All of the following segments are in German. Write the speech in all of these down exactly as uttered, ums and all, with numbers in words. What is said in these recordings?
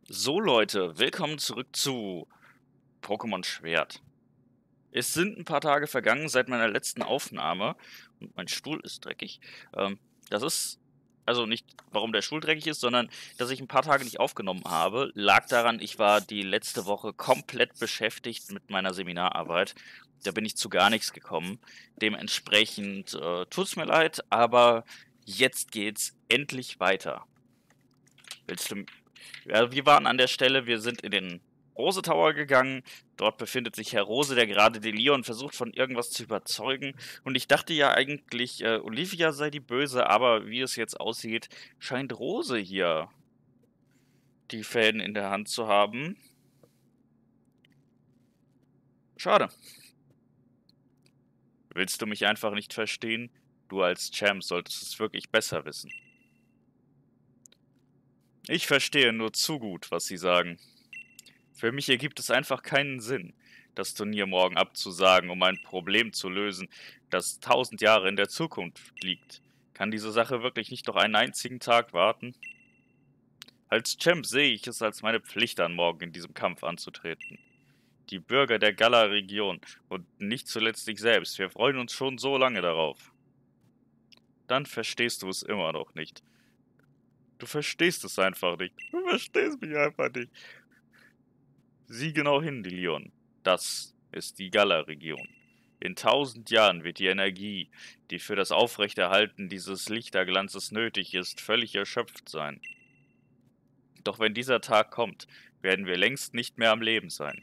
So Leute, willkommen zurück zu Pokémon Schwert. Es sind ein paar Tage vergangen seit meiner letzten Aufnahme und mein Stuhl ist dreckig. Ähm, das ist, also nicht, warum der Stuhl dreckig ist, sondern dass ich ein paar Tage nicht aufgenommen habe, lag daran, ich war die letzte Woche komplett beschäftigt mit meiner Seminararbeit. Da bin ich zu gar nichts gekommen. Dementsprechend äh, tut's mir leid, aber jetzt geht's endlich weiter. Willst du Ja, wir waren an der Stelle, wir sind in den Rose Tower gegangen. Dort befindet sich Herr Rose, der gerade den Leon versucht, von irgendwas zu überzeugen. Und ich dachte ja eigentlich, äh, Olivia sei die Böse, aber wie es jetzt aussieht, scheint Rose hier die Fäden in der Hand zu haben. Schade. Willst du mich einfach nicht verstehen? Du als Champ solltest es wirklich besser wissen. Ich verstehe nur zu gut, was Sie sagen. Für mich ergibt es einfach keinen Sinn, das Turnier morgen abzusagen, um ein Problem zu lösen, das tausend Jahre in der Zukunft liegt. Kann diese Sache wirklich nicht noch einen einzigen Tag warten? Als Champ sehe ich es als meine Pflicht an, morgen in diesem Kampf anzutreten. Die Bürger der Galar-Region und nicht zuletzt ich selbst, wir freuen uns schon so lange darauf. Dann verstehst du es immer noch nicht. Du verstehst es einfach nicht. Du verstehst mich einfach nicht. Sieh genau hin, Leon. Das ist die Galar-Region. In tausend Jahren wird die Energie, die für das Aufrechterhalten dieses Lichterglanzes nötig ist, völlig erschöpft sein. Doch wenn dieser Tag kommt, werden wir längst nicht mehr am Leben sein.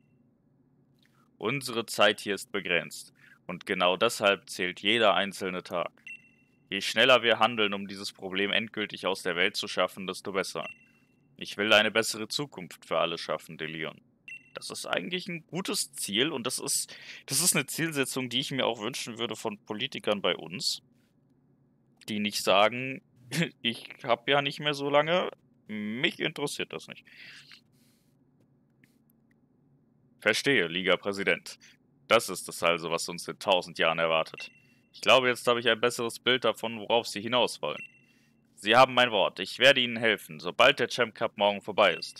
Unsere Zeit hier ist begrenzt, und genau deshalb zählt jeder einzelne Tag. Je schneller wir handeln, um dieses Problem endgültig aus der Welt zu schaffen, desto besser. Ich will eine bessere Zukunft für alle schaffen, DeLeon. Das ist eigentlich ein gutes Ziel und das ist, das ist eine Zielsetzung, die ich mir auch wünschen würde von Politikern bei uns, die nicht sagen, ich habe ja nicht mehr so lange, mich interessiert das nicht. Verstehe, Liga-Präsident. Das ist es also, was uns in tausend Jahren erwartet. Ich glaube, jetzt habe ich ein besseres Bild davon, worauf Sie hinaus wollen. Sie haben mein Wort. Ich werde Ihnen helfen, sobald der Champ Cup morgen vorbei ist.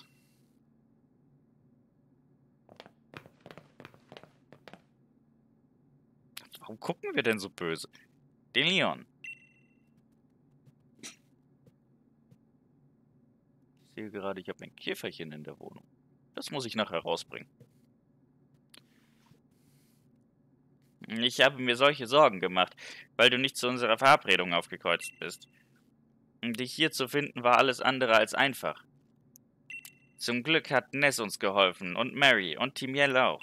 Warum gucken wir denn so böse? Den Leon. Ich sehe gerade, ich habe ein Käferchen in der Wohnung. Das muss ich nachher rausbringen. Ich habe mir solche Sorgen gemacht, weil du nicht zu unserer Verabredung aufgekreuzt bist. Dich hier zu finden war alles andere als einfach. Zum Glück hat Ness uns geholfen und Mary und Timiel auch.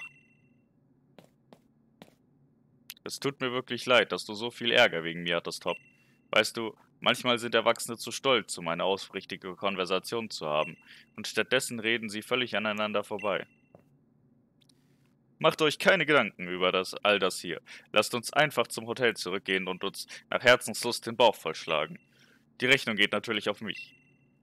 Es tut mir wirklich leid, dass du so viel Ärger wegen mir hattest, Top. Weißt du, manchmal sind Erwachsene zu stolz, um eine aufrichtige Konversation zu haben, und stattdessen reden sie völlig aneinander vorbei. Macht euch keine Gedanken über das, all das hier. Lasst uns einfach zum Hotel zurückgehen und uns nach Herzenslust den Bauch vollschlagen. Die Rechnung geht natürlich auf mich.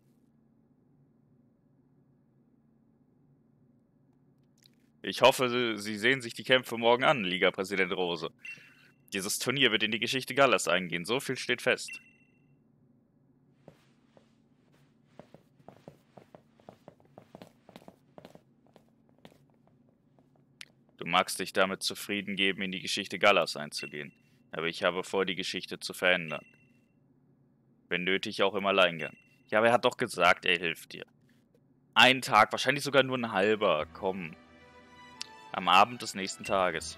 Ich hoffe, Sie sehen sich die Kämpfe morgen an, Liga-Präsident Rose. Dieses Turnier wird in die Geschichte Gallas eingehen, so viel steht fest. Du magst dich damit zufrieden geben, in die Geschichte Gallas einzugehen, aber ich habe vor, die Geschichte zu verändern. Wenn nötig, auch im Alleingang. Ja, aber er hat doch gesagt, er hilft dir. Ein Tag, wahrscheinlich sogar nur ein halber, komm. Am Abend des nächsten Tages.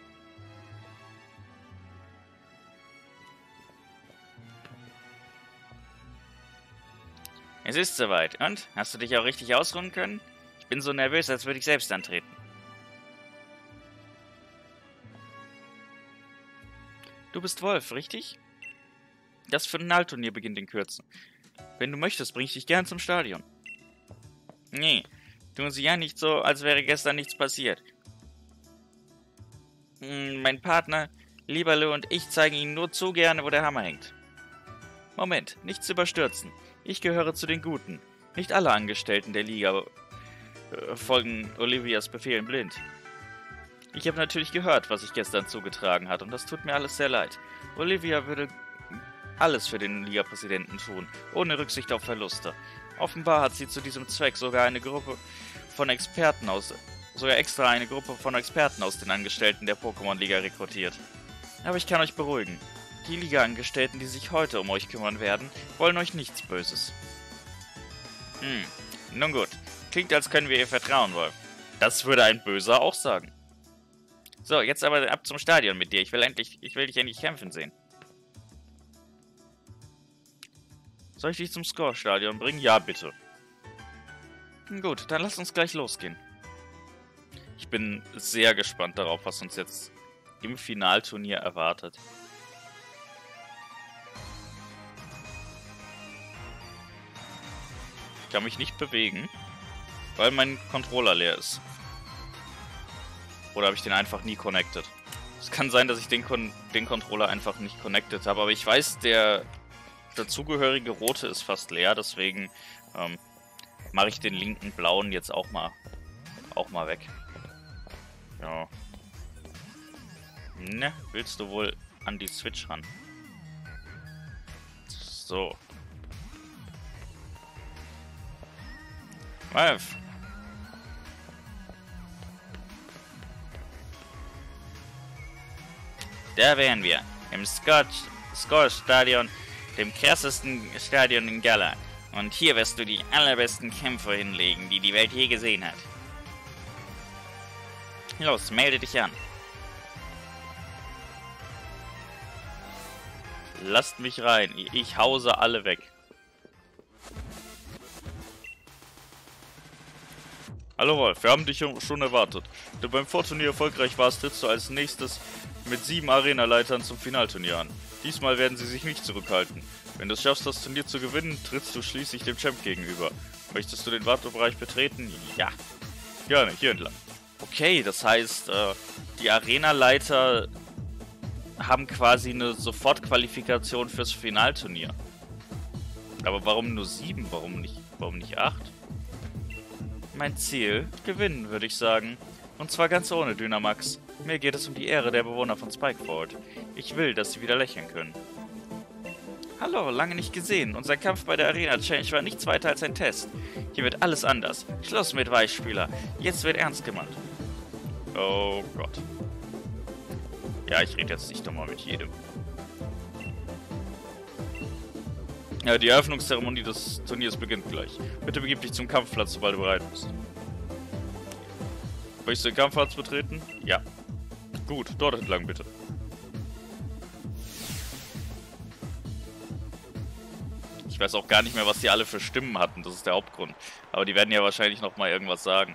Es ist soweit. Und? Hast du dich auch richtig ausruhen können? Ich bin so nervös, als würde ich selbst antreten. Du bist Wolf, richtig? Das Finalturnier beginnt in Kürze. Wenn du möchtest, bring ich dich gern zum Stadion. Nee, tun Sie ja nicht so, als wäre gestern nichts passiert. Hm, mein Partner, Lieberle und ich zeigen Ihnen nur zu gerne, wo der Hammer hängt. Moment, nichts überstürzen. Ich gehöre zu den Guten. Nicht alle Angestellten der Liga äh, folgen Olivias Befehlen blind. Ich habe natürlich gehört, was sich gestern zugetragen hat, und das tut mir alles sehr leid. Olivia würde alles für den Liga-Präsidenten tun, ohne Rücksicht auf Verluste. Offenbar hat sie zu diesem Zweck sogar eine Gruppe von Experten aus, sogar extra eine Gruppe von Experten aus den Angestellten der Pokémon-Liga rekrutiert. Aber ich kann euch beruhigen. Die Liga-Angestellten, die sich heute um euch kümmern werden, wollen euch nichts Böses. Hm, nun gut. Klingt, als können wir ihr vertrauen, Wolf. Das würde ein Böser auch sagen. So, jetzt aber ab zum Stadion mit dir. Ich will endlich, ich will dich endlich kämpfen sehen. Soll ich dich zum Score-Stadion bringen? Ja, bitte. Gut, dann lass uns gleich losgehen. Ich bin sehr gespannt darauf, was uns jetzt im Finalturnier erwartet. Ich kann mich nicht bewegen, weil mein Controller leer ist. Oder habe ich den einfach nie connected? Es kann sein, dass ich den, Kon den Controller einfach nicht connected habe, aber ich weiß, der dazugehörige rote ist fast leer, deswegen ähm, mache ich den linken blauen jetzt auch mal auch mal weg. Ja. Ne, willst du wohl an die Switch ran? So. Wolf. Da wären wir. Im Score-Stadion, dem krassesten Stadion in Galar. Und hier wirst du die allerbesten Kämpfer hinlegen, die die Welt je gesehen hat. Los, melde dich an. Lasst mich rein. Ich hause alle weg. Hallo Wolf, wir haben dich schon erwartet. Da du beim Vorturnier erfolgreich warst, trittst du als nächstes mit sieben Arena-Leitern zum Finalturnier an. Diesmal werden sie sich nicht zurückhalten. Wenn du es schaffst, das Turnier zu gewinnen, trittst du schließlich dem Champ gegenüber. Möchtest du den Wartebereich betreten? Ja. Gerne, hier entlang. Okay, das heißt, äh, die Arena-Leiter haben quasi eine Sofortqualifikation fürs Finalturnier. Aber warum nur sieben? Warum nicht, warum nicht acht? Mein Ziel? Gewinnen, würde ich sagen. Und zwar ganz ohne Dynamax. Mir geht es um die Ehre der Bewohner von Spikeford. Ich will, dass sie wieder lächeln können. Hallo, lange nicht gesehen. Unser Kampf bei der Arena Change war nichts weiter als ein Test. Hier wird alles anders. Schluss mit Weichspüler. Jetzt wird ernst gemeint. Oh Gott. Ja, ich rede jetzt nicht nochmal mit jedem. Ja, die Eröffnungszeremonie des Turniers beginnt gleich. Bitte begib dich zum Kampfplatz, sobald du bereit bist. Möchtest du den Kampfplatz betreten? Ja. Gut, dort entlang bitte. Ich weiß auch gar nicht mehr, was die alle für Stimmen hatten. Das ist der Hauptgrund. Aber die werden ja wahrscheinlich nochmal irgendwas sagen.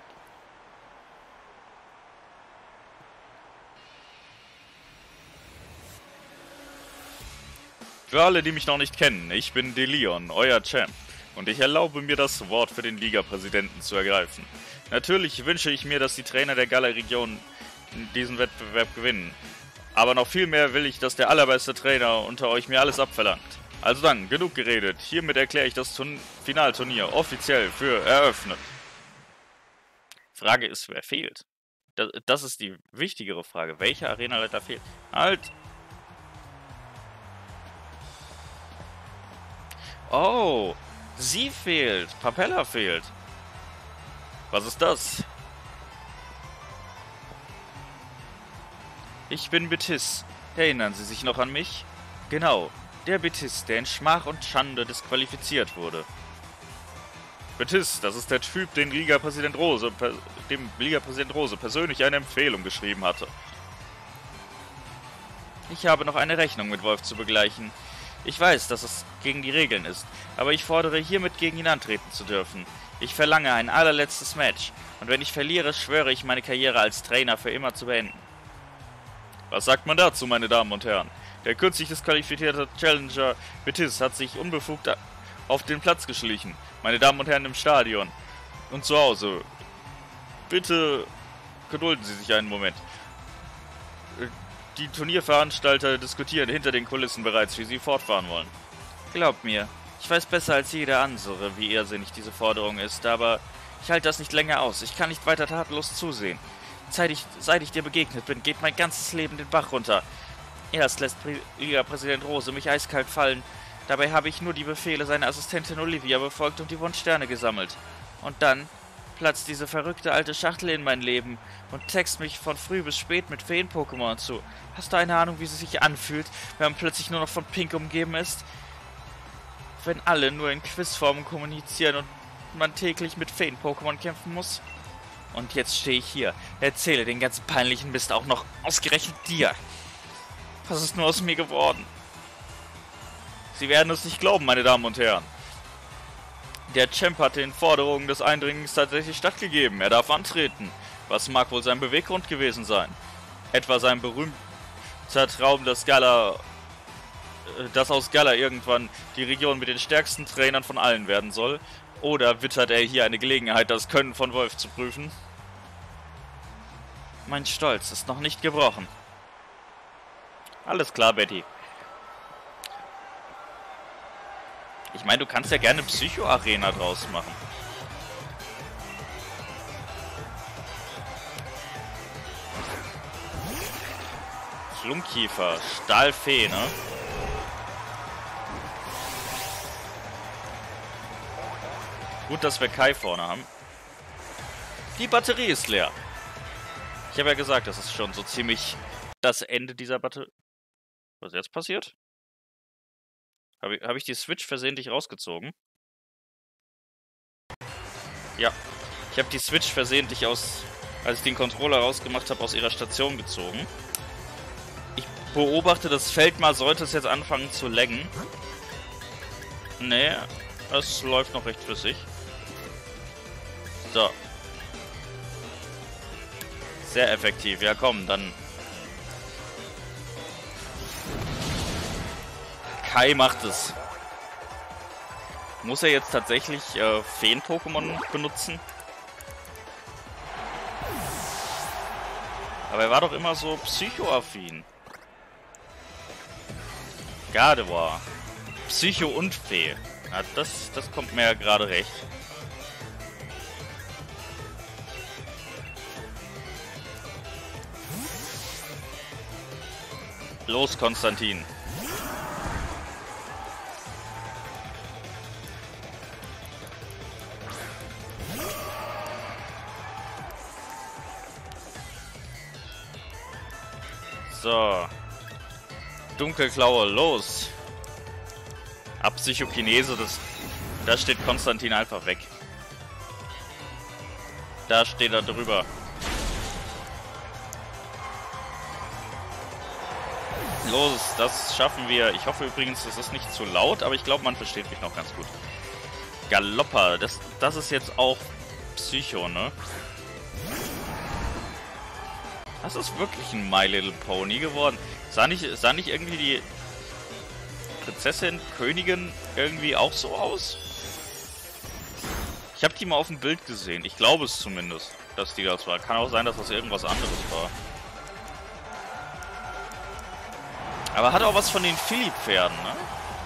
Für alle, die mich noch nicht kennen, ich bin Deleon, euer Champ. Und ich erlaube mir das Wort für den Liga-Präsidenten zu ergreifen. Natürlich wünsche ich mir, dass die Trainer der Galar-Region diesen Wettbewerb gewinnen. Aber noch viel mehr will ich, dass der allerbeste Trainer unter euch mir alles abverlangt. Also dann, genug geredet. Hiermit erkläre ich das Turn- Finalturnier offiziell für eröffnet. Frage ist, wer fehlt? Das, das ist die wichtigere Frage. Welcher Arenaleiter fehlt? Halt! Oh, sie fehlt. Papella fehlt. Was ist das? Ich bin Betis. Erinnern Sie sich noch an mich? Genau, der Betis, der in Schmach und Schande disqualifiziert wurde. Betis, das ist der Typ, den Liga-Präsident Rose, dem Liga-Präsident Rose persönlich eine Empfehlung geschrieben hatte. Ich habe noch eine Rechnung mit Wolf zu begleichen. Ich weiß, dass es gegen die Regeln ist, aber ich fordere hiermit gegen ihn antreten zu dürfen. Ich verlange ein allerletztes Match, und wenn ich verliere, schwöre ich, meine Karriere als Trainer für immer zu beenden. Was sagt man dazu, meine Damen und Herren? Der kürzlich disqualifizierte Challenger Betis hat sich unbefugt auf den Platz geschlichen. Meine Damen und Herren im Stadion und zu Hause, bitte gedulden Sie sich einen Moment. Die Turnierveranstalter diskutieren hinter den Kulissen bereits, wie sie fortfahren wollen. Glaubt mir, ich weiß besser als jeder andere, wie irrsinnig diese Forderung ist, aber ich halte das nicht länger aus. Ich kann nicht weiter tatenlos zusehen. Seit ich, seit ich dir begegnet bin, geht mein ganzes Leben den Bach runter. Erst lässt Liga-Präsident Rose mich eiskalt fallen, Dabei habe ich nur die Befehle seiner Assistentin Olivia befolgt und die Wunschsterne gesammelt. Und dann platzt diese verrückte alte Schachtel in mein Leben und text mich von früh bis spät mit Feen-Pokémon zu. Hast du eine Ahnung, wie sie sich anfühlt, wenn man plötzlich nur noch von Pink umgeben ist? Wenn alle nur in Quizformen kommunizieren und man täglich mit Feen-Pokémon kämpfen muss? Und jetzt stehe ich hier, erzähle den ganzen peinlichen Mist auch noch ausgerechnet dir. Was ist nur aus mir geworden? Sie werden es nicht glauben, meine Damen und Herren. Der Champ hat den Forderungen des Eindringlings tatsächlich stattgegeben. Er darf antreten. Was mag wohl sein Beweggrund gewesen sein? Etwa sein berühmter Traum, dass Galar, dass aus Galar irgendwann die Region mit den stärksten Trainern von allen werden soll? Oder wittert er hier eine Gelegenheit, das Können von Wolf zu prüfen? Mein Stolz ist noch nicht gebrochen. Alles klar, Betty. Ich meine, du kannst ja gerne Psycho-Arena draus machen. Flunkiefer, Stahlfee, ne? Gut, dass wir Kai vorne haben. Die Batterie ist leer. Ich habe ja gesagt, das ist schon so ziemlich das Ende dieser Batterie. Was ist jetzt passiert? Habe ich, hab ich die Switch versehentlich rausgezogen? Ja. Ich habe die Switch versehentlich aus, als ich den Controller rausgemacht habe, aus ihrer Station gezogen. Ich beobachte das Feld mal, sollte es jetzt anfangen zu laggen. Nee, es läuft noch recht flüssig. So. Sehr effektiv. Ja komm, dann... Kai macht es. Muss er jetzt tatsächlich äh, Feen-Pokémon benutzen? Aber er war doch immer so psychoaffin. Gardevoir. Psycho und Fee. Ja, das, das kommt mir ja gerade recht. Los, Konstantin. So. Dunkelklaue, los. Ab Psychokinese, das, da steht Konstantin einfach weg. Da steht er drüber. Los, das schaffen wir. Ich hoffe übrigens, es ist nicht zu laut, aber ich glaube, man versteht mich noch ganz gut. Galoppa, das, das ist jetzt auch Psycho, ne? Das ist wirklich ein My Little Pony geworden. Sah nicht, sah nicht irgendwie die Prinzessin, Königin irgendwie auch so aus? Ich habe die mal auf dem Bild gesehen. Ich glaube es zumindest, dass die das war. Kann auch sein, dass das irgendwas anderes war. Aber hat auch was von den Philipp-Pferden, ne?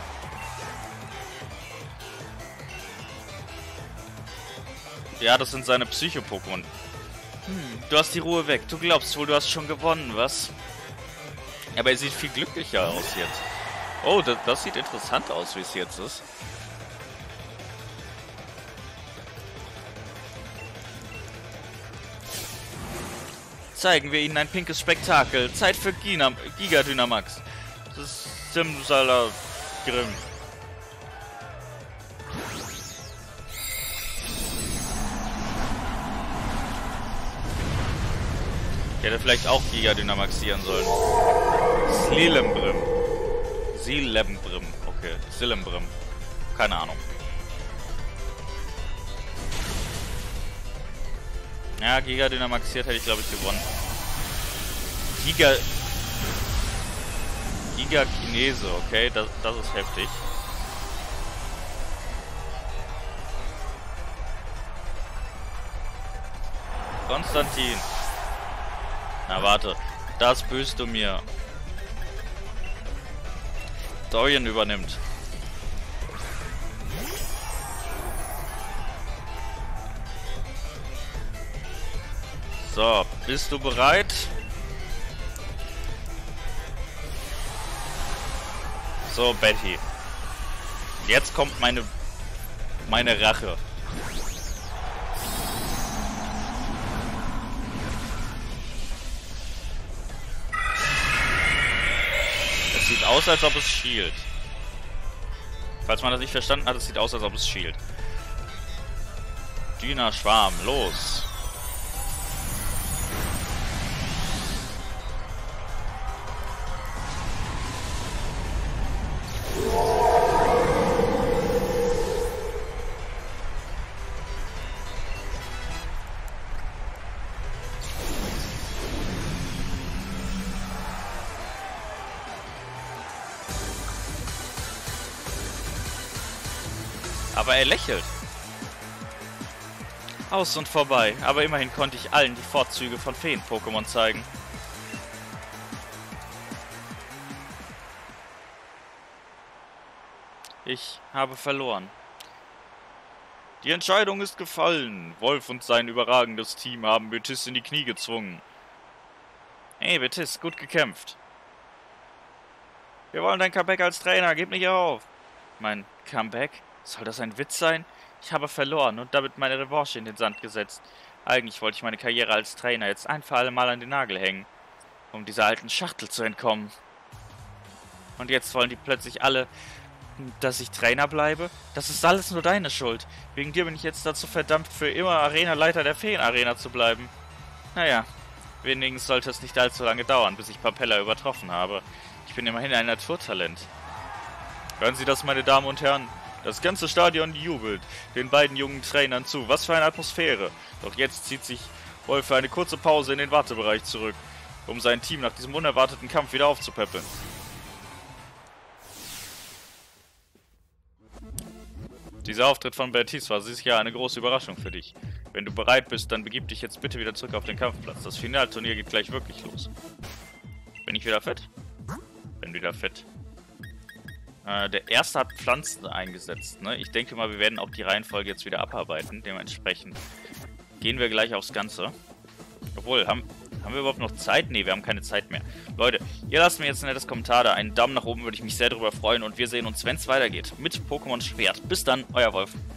Ja, das sind seine Psycho-Pokémon. Hm, du hast die Ruhe weg. Du glaubst wohl, du hast schon gewonnen, was? Aber er sieht viel glücklicher aus jetzt. Oh, das, das sieht interessant aus, wie es jetzt ist. Zeigen wir ihnen ein pinkes Spektakel. Zeit für Gina, Giga Dynamax. Das ist Simsala Grimm. Ich hätte vielleicht auch Giga Dynamaxieren sollen. Slielembrim. Silembrim. Okay, Silembrim. Keine Ahnung. Ja, Giga Dynamaxiert hätte ich, glaube ich, gewonnen. Giga... Giga Kinese, okay, das, das ist heftig. Konstantin. Na warte, das böst du mir. Dorian übernimmt. So, bist du bereit? So, Betty. Jetzt kommt meine... meine Rache. Es sieht aus, als ob es schielt. Falls man das nicht verstanden hat, es sieht aus, als ob es schielt. Dyna-Schwarm, los! Aber er lächelt. Aus und vorbei. Aber immerhin konnte ich allen die Vorzüge von Feen-Pokémon zeigen. Ich habe verloren. Die Entscheidung ist gefallen. Wolf und sein überragendes Team haben Betis in die Knie gezwungen. Hey Betis, gut gekämpft. Wir wollen dein Comeback als Trainer, gib nicht auf. Mein Comeback? Soll das ein Witz sein? Ich habe verloren und damit meine Revanche in den Sand gesetzt. Eigentlich wollte ich meine Karriere als Trainer jetzt ein für alle Mal an den Nagel hängen, um dieser alten Schachtel zu entkommen. Und jetzt wollen die plötzlich alle, dass ich Trainer bleibe? Das ist alles nur deine Schuld. Wegen dir bin ich jetzt dazu verdammt, für immer Arenaleiter der Feen-Arena zu bleiben. Naja, wenigstens sollte es nicht allzu lange dauern, bis ich Papella übertroffen habe. Ich bin immerhin ein Naturtalent. Hören Sie das, meine Damen und Herren? Das ganze Stadion jubelt den beiden jungen Trainern zu. Was für eine Atmosphäre. Doch jetzt zieht sich Wolf für eine kurze Pause in den Wartebereich zurück, um sein Team nach diesem unerwarteten Kampf wieder aufzupäppeln. Dieser Auftritt von Betis war sicher eine große Überraschung für dich. Wenn du bereit bist, dann begib dich jetzt bitte wieder zurück auf den Kampfplatz. Das Finalturnier geht gleich wirklich los. Bin ich wieder fit? Bin wieder fit. Der erste hat Pflanzen eingesetzt, ne? Ich denke mal, wir werden auch die Reihenfolge jetzt wieder abarbeiten. Dementsprechend gehen wir gleich aufs Ganze. Obwohl, haben, haben wir überhaupt noch Zeit? Ne, wir haben keine Zeit mehr. Leute, ihr lasst mir jetzt ein nettes Kommentar da. Einen Daumen nach oben würde ich mich sehr darüber freuen. Und wir sehen uns, wenn es weitergeht, mit Pokémon Schwert. Bis dann, euer Wolf.